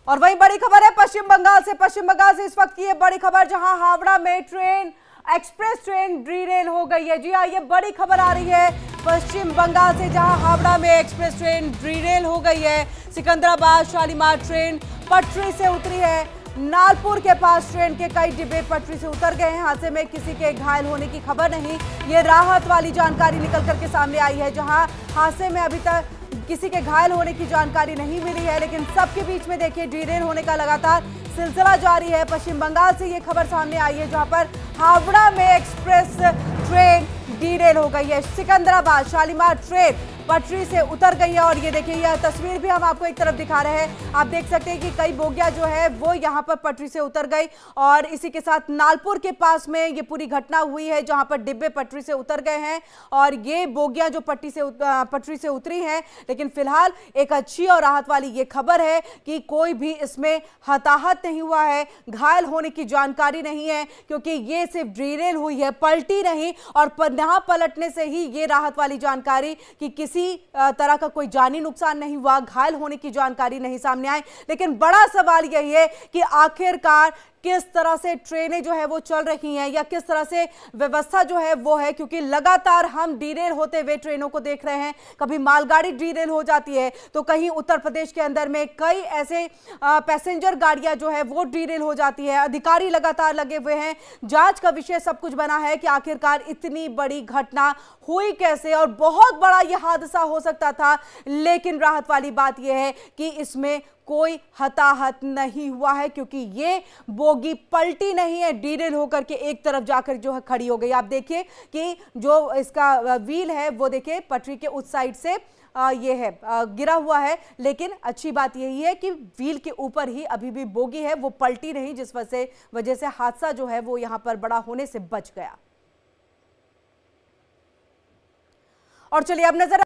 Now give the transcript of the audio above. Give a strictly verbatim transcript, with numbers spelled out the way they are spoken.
और वही बड़ी खबर है पश्चिम बंगाल से। पश्चिम बंगाल से इस वक्त की ये बड़ी खबर, जहां हावड़ा में ट्रेन एक्सप्रेस ट्रेन डिरेल हो गई है। जी हाँ, ये बड़ी खबर आ रही है पश्चिम बंगाल से, जहां हावड़ा में एक्सप्रेस ट्रेन डिरेल हो गई है। सिकंदराबाद शालीमार ट्रेन पटरी से उतरी है। नालपुर के पास ट्रेन के कई डिब्बे पटरी से उतर गए हैं। हादसे में किसी के घायल होने की खबर नहीं। ये राहत वाली जानकारी निकल करके सामने आई है, जहां हादसे में अभी तक किसी के घायल होने की जानकारी नहीं मिली है, लेकिन सबके बीच में देखिए डिरेल होने का लगातार सिलसिला जारी है। पश्चिम बंगाल से ये खबर सामने आई है, जहां पर हावड़ा में एक्सप्रेस ट्रेन डिरेल हो गई है। सिकंदराबाद शालीमार ट्रेन पटरी से उतर गई है। और ये देखिए, यह तस्वीर भी हम आपको एक तरफ दिखा रहे हैं। आप देख सकते हैं कि कई बोगियां जो है वो यहाँ पर पटरी से उतर गई। और इसी के साथ नालपुर के पास में ये पूरी घटना हुई है, जहां पर डिब्बे पटरी से उतर गए हैं और ये बोगियां जो पट्टी से पटरी से उतरी हैं। लेकिन फिलहाल एक अच्छी और राहत वाली ये खबर है कि कोई भी इसमें हताहत नहीं हुआ है, घायल होने की जानकारी नहीं है, क्योंकि ये सिर्फ डिरेल हुई है, पलटी नहीं। और यहाँ पलटने से ही ये राहत वाली जानकारी कि किसी तरह का कोई जानी नुकसान नहीं हुआ, घायल होने की जानकारी नहीं सामने आई। लेकिन बड़ा सवाल यही है कि आखिरकार किस तरह से ट्रेनें जो है वो चल रही हैं, या किस तरह से व्यवस्था जो है वो है, क्योंकि लगातार हम डिरेल होते हुए ट्रेनों को देख रहे हैं। कभी मालगाड़ी डिरेल हो जाती है, तो कहीं उत्तर प्रदेश के अंदर में कई ऐसे पैसेंजर गाड़ियां जो है वो डिरेल हो जाती है। अधिकारी लगातार लगे हुए हैं, जांच का विषय सब कुछ बना है कि आखिरकार इतनी बड़ी घटना हुई कैसे, और बहुत बड़ा यह हादसा हो सकता था। लेकिन राहत वाली बात यह है कि इसमें कोई हताहत नहीं हुआ है, क्योंकि ये बोगी पलटी नहीं है, डिरेल होकर के एक तरफ जाकर जो है खड़ी हो गई। आप देखिए कि जो इसका व्हील है वो देखिए पटरी के उस साइड से आ, ये है आ, गिरा हुआ है। लेकिन अच्छी बात यही है कि व्हील के ऊपर ही अभी भी बोगी है, वो पलटी नहीं, जिस वजह से वजह से हादसा जो है वो यहां पर बड़ा होने से बच गया। और चलिए अब नजर